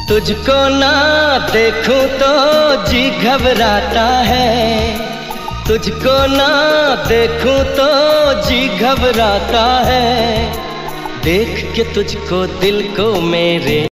तुझको ना देखूं तो जी घबराता है, तुझको ना देखूं तो जी घबराता है। देख के तुझको दिल को मेरे